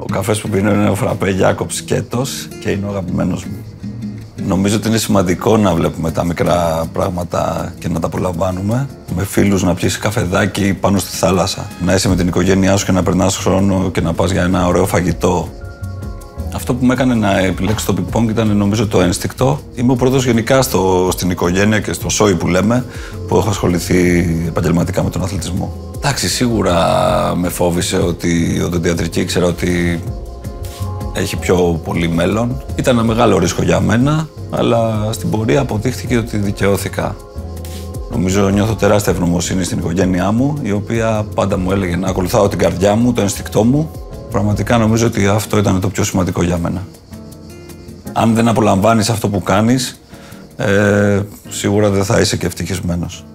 Ο καφές που πίνω είναι ο Φραπέ Jacobs Σκέτος και είναι ο αγαπημένος μου. Νομίζω ότι είναι σημαντικό να βλέπουμε τα μικρά πράγματα και να τα απολαμβάνουμε. Με φίλους να πιεις καφεδάκι πάνω στη θάλασσα. Να είσαι με την οικογένειά σου και να περνάς χρόνο και να πας για ένα ωραίο φαγητό. Αυτό που με έκανε να επιλέξω το πινκ-πονγκ ήταν νομίζω το ένστικτο. Είμαι ο πρώτος γενικά στην οικογένεια και στο σόι που λέμε που έχω ασχοληθεί επαγγελματικά με τον αθλητισμό. Εντάξει, σίγουρα με φόβησε ότι η οδοντιατρική ήξερα ότι έχει πιο πολύ μέλλον. Ήταν ένα μεγάλο ρίσκο για μένα, αλλά στην πορεία αποδείχθηκε ότι δικαιώθηκα. Νομίζω νιώθω τεράστια ευγνωμοσύνη στην οικογένειά μου, η οποία πάντα μου έλεγε να ακολουθάω την καρδιά μου, το ένστικτό μου. Πραγματικά νομίζω ότι αυτό ήταν το πιο σημαντικό για μένα. Αν δεν απολαμβάνεις αυτό που κάνεις, σίγουρα δεν θα είσαι και ευτυχισμένος.